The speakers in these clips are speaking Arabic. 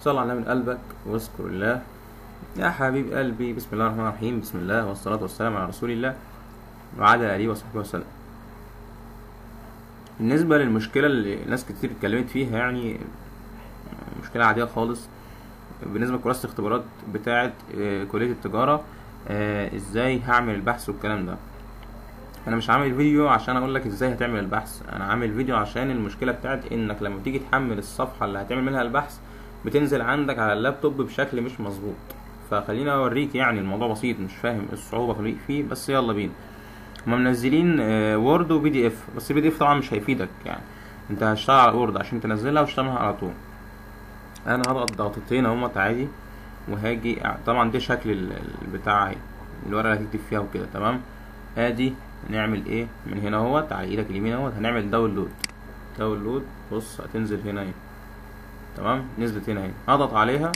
صل على من قلبك واذكر الله. يا حبيب قلبي، بسم الله الرحمن الرحيم، بسم الله والصلاة والسلام على رسول الله وعلى آله وصحبه وسلم. بالنسبة للمشكلة اللي ناس كتير اتكلمت فيها، يعني مشكلة عادية خالص بالنسبة لكراسة الاختبارات بتاعة كلية التجارة. ازاي هعمل البحث والكلام ده. انا مش عامل فيديو عشان اقول لك ازاي هتعمل البحث، انا عامل فيديو عشان المشكلة بتاعت انك لما تيجي تحمل الصفحة اللي هتعمل منها البحث بتنزل عندك على اللابتوب بشكل مش مظبوط. فخليني اوريك، يعني الموضوع بسيط، مش فاهم الصعوبة فيه، بس يلا بينا. هما منزلين وورد وبي دي اف، بس البي دي اف طبعا مش هيفيدك، يعني انت هتشتغل على وورد عشان تنزلها وتشتغلها على طول. انا هضغط ضغطتين اهمت عادي، وهاجي طبعا دي شكل البتاع الورقه اللي هتكتب فيها وكده. تمام، ادي نعمل ايه من هنا اهوت على ايدك اليمين اهوت، هنعمل داونلود. بص هتنزل هنا اهي، تمام، نزلت هنا اهي، هضغط عليها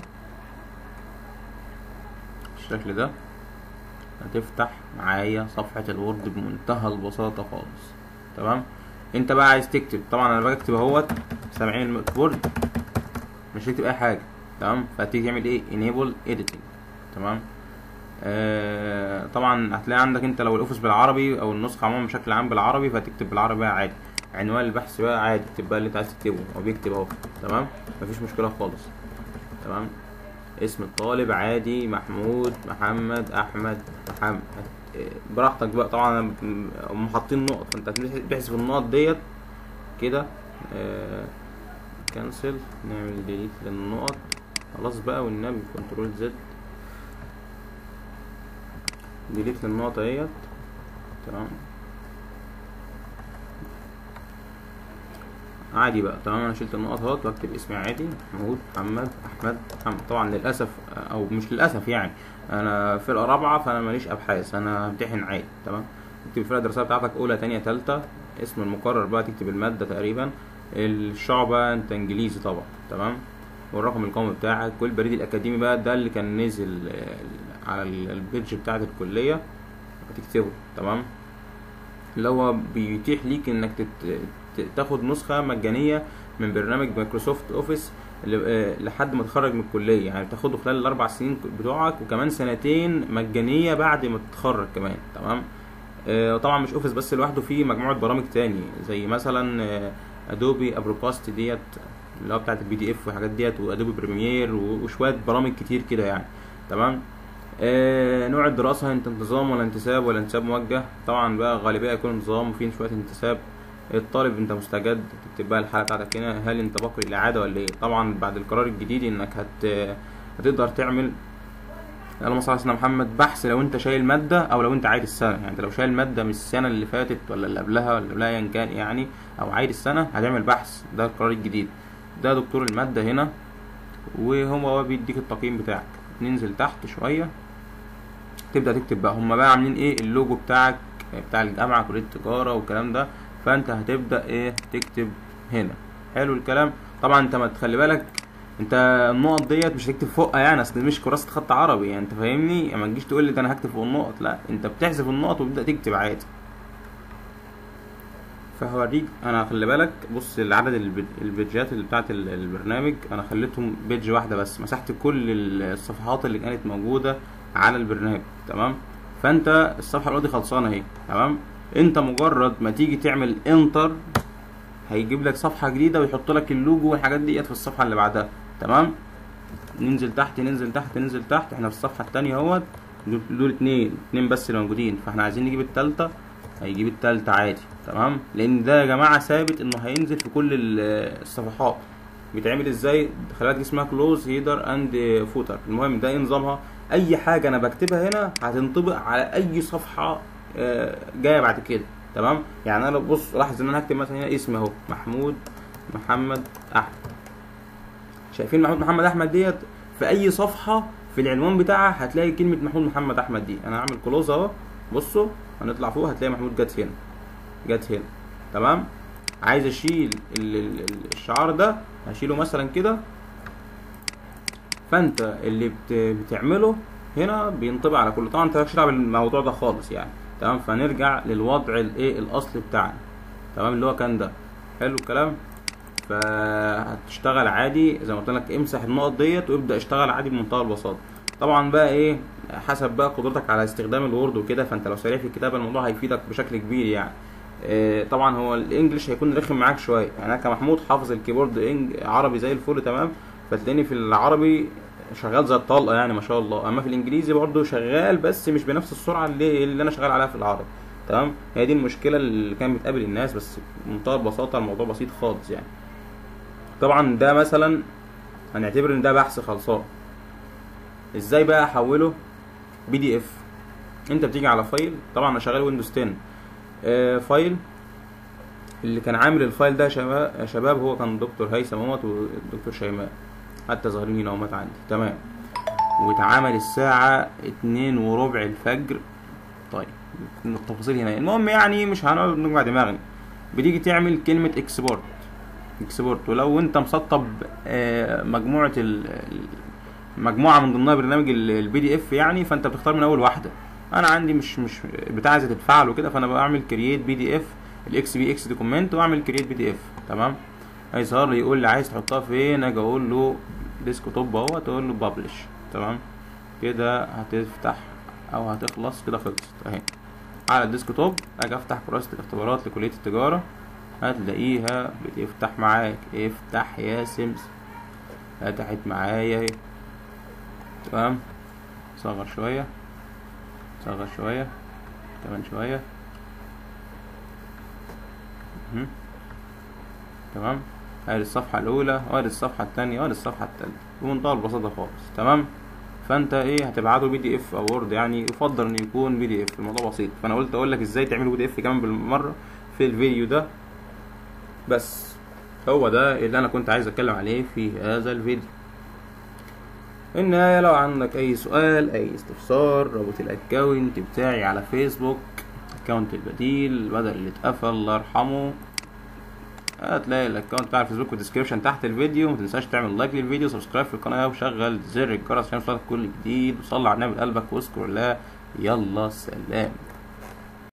بالشكل ده، هتفتح معايا صفحه الوورد بمنتهى البساطه خالص. تمام، انت بقى عايز تكتب، طبعا انا بكتب اهوت، سامعين الوورد مش هتكتب اي حاجه. تمام، فهتيجي تعمل ايه enable editing. تمام، طبعا هتلاقي عندك انت لو الاوفيس بالعربي او النسخه عموما بشكل عام بالعربي، فتكتب بالعربي بقى عادي. عنوان البحث بقى عادي، اكتب بقى اللي انت عايز تكتبه، هو بيكتب اهو. تمام، مفيش مشكله خالص. تمام، اسم الطالب عادي، محمود، محمد، احمد، محمد، براحتك بقى. طبعا هم حاطين نقط، فانت هتحذف النقط ديت كده. كنسل، نعمل ديليت للنقط خلاص بقى، والنبي كنترول زد، ديليت للنقط اهيت. تمام، عادي بقى. تمام، انا شلت النقط اهوت واكتب اسمي عادي، محمود، محمد، احمد، محمد. طبعا للاسف او مش للاسف، يعني انا فرقه رابعه فانا ماليش ابحاث، انا همتحن عادي. تمام، تكتب الفرقه الدراسيه بتاعتك اولى، تانية، تالتة. اسم المقرر بقى تكتب الماده تقريبا، الشعبة انت انجليزي طبعا. تمام، والرقم القومي بتاعك، والبريد الاكاديمي بقى ده اللي كان نزل على البيدج بتاعت الكلية هتكتبه. تمام، اللي هو بيتيح ليك انك تاخد نسخة مجانية من برنامج مايكروسوفت اوفيس لحد ما تتخرج من الكلية، يعني تاخده خلال ال4 سنين بتوعك، وكمان 2 مجانية بعد ما تتخرج كمان. تمام، طبعا مش اوفيس بس لوحده، فيه مجموعة برامج تاني زي مثلا ادوبي ابروكاست ديت اللي هو بتاعت البي دي اف والحاجات ديت، وادوبي بريمير، وشويه برامج كتير كده يعني. تمام، نوع الدراسه، انت انتظام ولا انتساب ولا انتساب موجه؟ طبعا بقى غالبيه يكون انتظام، وفيه شويه انتساب. الطالب انت مستجد، تكتب بقى الحاله بتاعتك هنا، هل انت باقي الاعاده ولا ايه؟ طبعا بعد القرار الجديد انك هتقدر تعمل، اللهم صل على سيدنا محمد، بحث لو انت شايل ماده او لو انت عايد السنه. يعني انت لو شايل ماده من السنه اللي فاتت ولا اللي قبلها ولا اللي قبلها ايا كان يعني، او عايد السنه، هتعمل بحث. ده القرار الجديد، ده دكتور الماده هنا، وهو بيديك التقييم بتاعك. ننزل تحت شويه، تبدا تكتب بقى هما بقى عاملين ايه، اللوجو بتاعك بتاع الجامعه كليه التجاره والكلام ده. فانت هتبدا ايه تكتب هنا. حلو الكلام. طبعا انت ما تخلي بالك، انت النقط ديت مش هتكتب فوقها، يعني اصل مش كراسه خط عربي، يعني انت فاهمني، يعني ما تجيش تقول لي ده انا هكتب فوق النقط، لا، انت بتحذف النقط وتبدا تكتب عادي. فهوريك انا، خلي بالك، بص العدد البيجات اللي بتاعت البرنامج، انا خليتهم بيج واحده بس، مسحت كل الصفحات اللي كانت موجوده على البرنامج. تمام، فانت الصفحه الاولى دي خلصانه اهي. تمام، انت مجرد ما تيجي تعمل انتر هيجيب لك صفحه جديده ويحط لك اللوجو والحاجات ديت في الصفحه اللي بعدها. تمام، ننزل تحت، ننزل تحت، احنا في الصفحه الثانيه اهوت، دول اتنين بس اللي موجودين، فاحنا عايزين نجيب الثالثه، هيجيب التالتة عادي. تمام، لان ده يا جماعه ثابت انه هينزل في كل الصفحات. بيتعمل ازاي؟ خلي بالك، اسمها كلوز هيدر اند فوتر. المهم ده ايه نظامها، اي حاجه انا بكتبها هنا هتنطبق على اي صفحه جايه بعد كده. تمام، يعني انا بص لاحظ ان انا هكتب مثلا هنا اسمي اهو، محمود محمد احمد. شايفين محمود محمد احمد ديت في اي صفحه في العنوان بتاعها هتلاقي كلمه محمود محمد احمد دي. انا هعمل كلوز اهو، بصوا هنطلع فوق هتلاقي محمود جت هنا. تمام، عايز اشيل الشعار ده، هشيله مثلا كده. فانت اللي بتعمله هنا بينطبق على كله. طبعا انت مالكش دعوه بالموضوع ده خالص يعني. تمام، فنرجع للوضع الاصلي بتاعنا. تمام، اللي هو كان ده. حلو الكلام. فهتشتغل عادي زي ما قلت لك. امسح النقط ديت وابدا اشتغل عادي بمنتهى البساطه. طبعا بقى ايه، حسب بقى قدرتك على استخدام الوورد وكده، فانت لو سريع في الكتابه الموضوع هيفيدك بشكل كبير يعني. طبعا هو الانجليش هيكون رخم معاك شويه يعني. انا كمحمود حافظ الكيبورد عربي زي الفل تمام، فتلاقيني في العربي شغال زي الطلقه يعني ما شاء الله. اما في الانجليزي برضه شغال بس مش بنفس السرعه اللي انا شغال عليها في العربي تمام. هي دي المشكله اللي كانت بتقابل الناس، بس بمنتهى البساطه الموضوع بسيط خالص يعني. طبعا ده مثلا هنعتبر ان ده بحث خلصان. ازاي بقى احوله بي دي اف؟ انت بتيجي على فايل، طبعا انا شغال ويندوز 10. فايل، اللي كان عامل الفايل ده شباب هو كان دكتور هيثم اهوت والدكتور شيماء، حتى ظاهرين هنا اهوت عندي تمام. واتعمل الساعة 2:15 الفجر. طيب التفاصيل هنا المهم يعني مش هنقعد نوجع دماغنا. بتيجي تعمل كلمة اكسبورت، ولو انت مسطب مجموعة من ضمنها برنامج البي دي اف يعني، فانت بتختار من اول واحدة. انا عندي مش بتاعة تتفعل وكده، فانا بعمل كرييت بي دي اف الاكس بي اكس دوكيمنت واعمل كرييت بي دي اف تمام. هيظهر لي يقول لي عايز تحطها فين، اجي اقول له ديسكتوب اهو، تقول له بابلش تمام. كده هتفتح او هتخلص كده، خلصت اهي على الديسكتوب. اجي افتح كراسة الاختبارات لكلية التجارة، هتلاقيها بتفتح معاك. افتح يا سمس، فتحت معايا اهي تمام. صغر شوية كمان شوية تمام. ادي الصفحة الأولى وادي الصفحة التانية وادي الصفحة التالتة بمنتهى البساطة خالص تمام. فانت ايه، هتبعته بي دي اف او وورد يعني، يفضل ان يكون بي دي اف. الموضوع بسيط، فانا قلت اقول لك ازاي تعمل بي دي اف كمان بالمرة في الفيديو ده. بس هو ده اللي انا كنت عايز اتكلم عليه في هذا الفيديو. النهاية لو عندك اي سؤال اي استفسار، رابط الاكونت بتاعي على فيسبوك، اكونت البديل بدل اللي اتقفل الله يرحمه. هتلاقي الاكونت بتاع الفيسبوك في الديسكريبشن تحت الفيديو. متنساش تعمل لايك للفيديو، سبسكرايب في القناه، وشغل زر الجرس عشان يوصلك كل جديد. وصلي على النبي قلبك واذكر الله. يلا سلام.